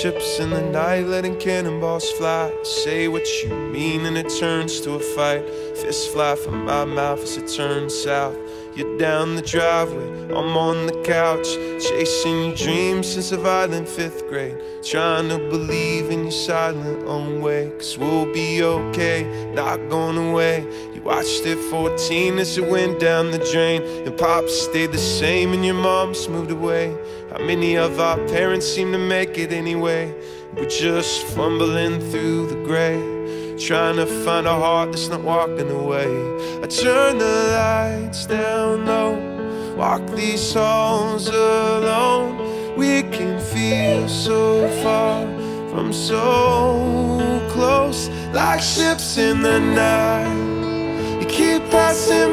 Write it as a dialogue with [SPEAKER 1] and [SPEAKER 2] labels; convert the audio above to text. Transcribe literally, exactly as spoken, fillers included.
[SPEAKER 1] ships in the night, letting cannonballs fly. Say what you mean and it turns to a fight. Fists fly from my mouth as it turns south. You're down the driveway, I'm on the couch, chasing your dreams since a violent fifth grade. Trying to believe in your silent own way, cause we'll be okay, not going away. You watched at fourteen as it went down the drain, and Pops stayed the same and your mom's moved away. How many of our parents seem to make it anyway? We're just fumbling through the gray, trying to find a heart that's not walking away. I turn the lights down low, walk these halls alone. We can feel so far from so close, like ships in the night. You keep passing